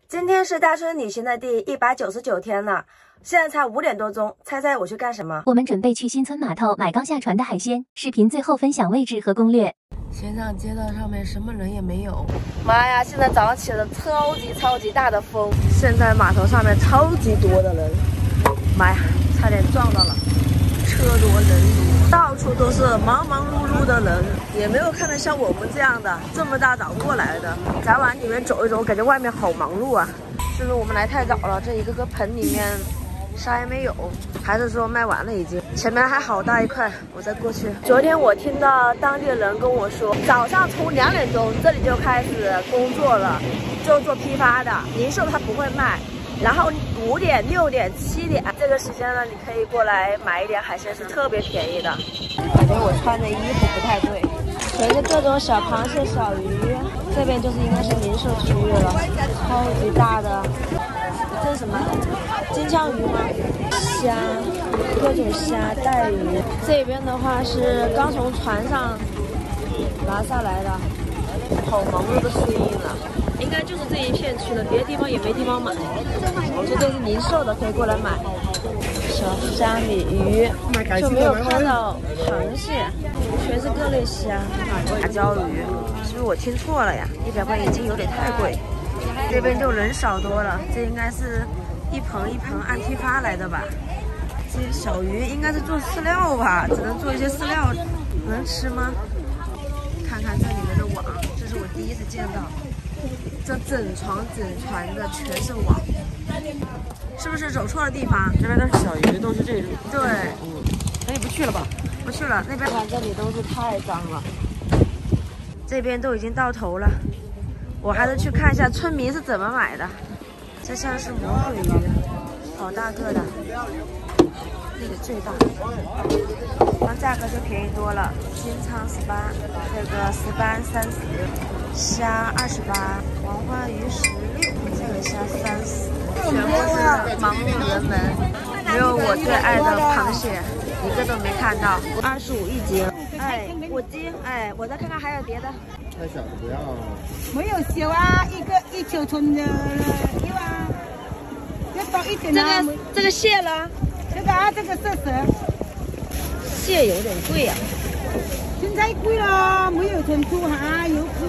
今天是大春旅行的第199天了，现在才5点多钟，猜猜我去干什么？ 我们准备去新村码头买刚下船的海鲜。视频最后分享位置和攻略。 先上街道上面什么人也没有。妈呀，现在早上起了超级大的风，现在码头上面超级多的人。妈呀，差点撞到了，车多人多，到处都是忙忙碌碌的人，也没有看到像我们这样的这么大早过来的。咱往里面走一走，感觉外面好忙碌啊。是不是我们来太早了？这一个个盆里面啥也没有，还是说卖完了已经？前面还好大一块，我再过去。昨天我听到当地的人跟我说，早上从2点钟这里就开始工作了，就做批发的，零售它不会卖。然后5点、6点、7点这个时间呢，你可以过来买一点海鲜，是特别便宜的。感觉我穿的衣服不太对，全是各种小螃蟹、小鱼。这边就是应该是零售区域了，超级大的。这是什么？金枪鱼吗？虾，各种虾、带鱼。这边的话是刚从船上拿下来的，好忙碌的适应了。应该就是这一片区的，别的地方也没地方买。这都是零售的，可以过来买。小虾米鱼就没有看到螃蟹，全是各类虾。辣椒鱼，是不是我听错了呀？100块一斤有点太贵。这边就人少多了，这应该是一盆一盆按批发来的吧？这些小鱼应该是做饲料吧，只能做一些饲料，能吃吗？看看这里面的网，这是我第一次见到。这整船的全是网，是不是走错了地方？ 这边都是小鱼，都是这种。 对， 那你不去了吧？ 不去了，那边看这里都是太脏了。这边都已经到头了，我还是去看一下村民是怎么买的。这像是魔鬼鱼，好大个的，那个最大，那价格就便宜多了。金鲳18，这个石斑30。虾28，黄花鱼16，这个虾30，全部是忙碌人们，只有我最爱的螃蟹，一个都没看到，25一斤，哎，5斤，哎，我再看看还有别的。 太小的不要了。 没有小啊，一小寸的有啊，要多一点啊。 这个蟹呢？ 这个啊，这个是蛇。 蟹有点贵呀。 现在贵了，没有成都哈，有猪，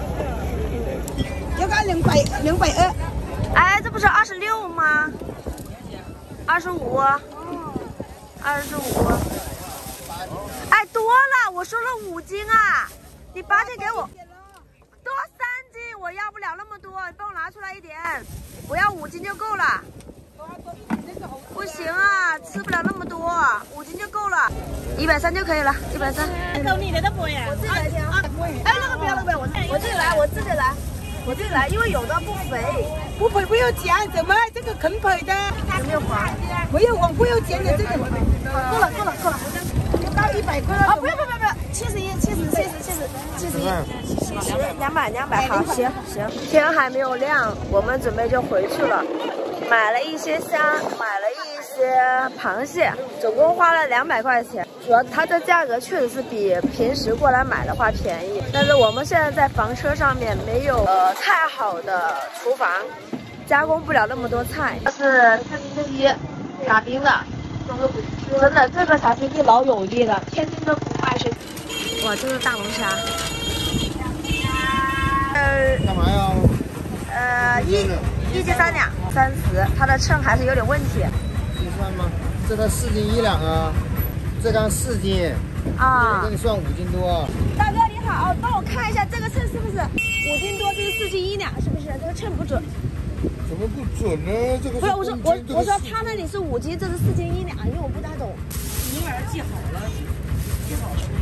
这个220。 哎，这不是26吗？25，25。哎，多了，我说了5斤啊，你8斤给我，多3斤，我要不了那么多，你帮我拿出来一点，我要5斤就够了。不行啊，吃不了那么多，5斤就够了，130就可以了，130。 够你的都不呀？ 我自己来听啊。哎，那个不要，我自己来，因为有的不肥。 不肥不要钱，怎么这个肯肥的？ 有没有黄？ 没有黄不要钱的这个。 够了， 要到100块了。 啊，不要，71，70，200，好，行。天还没有亮，我们准备就回去了。买了一些虾，买了一些螃蟹，总共花了200块钱。主要它的价格确实是比平时过来买的话便宜，但是我们现在在房车上面没有太好的厨房，加工不了那么多菜。这是天津鸡，打冰的，真的这个小天鸡老有力了，天津的不卖是。哇，这是大龙虾。 干嘛呀？ 一斤3两，30，它的秤还是有点问题。 你算吗？这个4斤1两啊，这刚4斤啊，给你算5斤多。 大哥你好，帮我看一下这个秤是不是5斤多？这是4斤1两，是不是？这个秤不准。 怎么不准呢？这个不是，我说他那里是5斤，这是4斤1两，因为我不大懂。 你把它记好了，记好了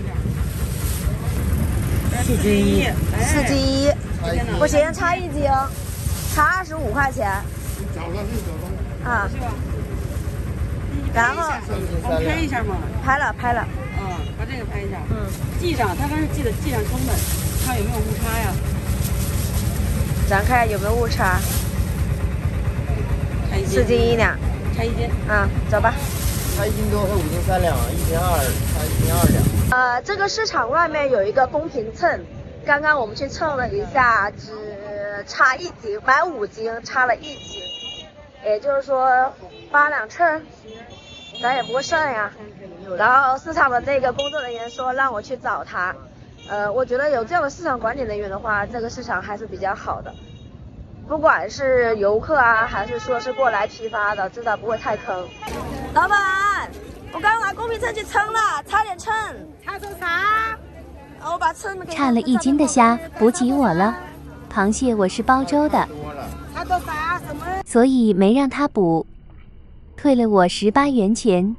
那 4斤1，4 斤1，不行，差1斤，差25块钱。啊。然后我们拍一下嘛。 拍了。 把这个拍一下。记上，他刚才记上成本，看有没有误差呀？ 咱看看有没有误差。4斤1两。 差1斤。 走吧。 差1斤多和5斤3两，1斤2，差1斤2两。 这个市场外面有一个公平秤，刚刚我们去称了一下，只差1斤，买5斤差了1斤，也就是说8两秤，咱也不会剩呀。然后市场的这个工作人员说让我去找他，我觉得有这样的市场管理人员的话，这个市场还是比较好的。不管是游客啊，还是说是过来批发的，至少不会太坑。老板，我刚拿公平秤去称了，差点秤， 差多少？ 我把秤给差了1斤的虾补给我了。螃蟹我是煲粥的， 差多少？什么？ 所以没让他补，退了我18元钱。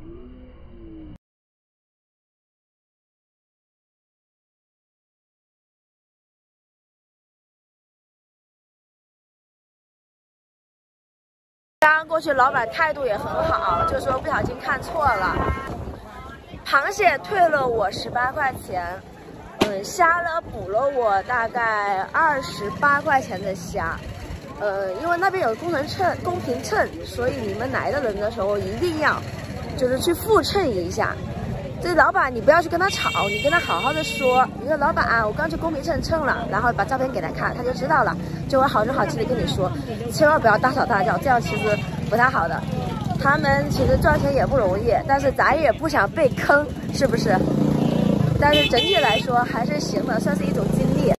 刚刚过去，老板态度也很好，就说不小心看错了。螃蟹退了我18块钱，虾呢补了我大概28块钱的虾。因为那边有公平秤，所以你们来的人的时候一定要就是去复称一下。这老板你不要去跟他吵，你跟他好好的说，你说老板啊，我刚去公平秤称了，然后把照片给他看，他就知道了，就会好声好气的跟你说，千万不要大吵大叫，这样其实不太好的。他们其实赚钱也不容易，但是咱也不想被坑，是不是？但是整体来说还是行的，算是一种经历。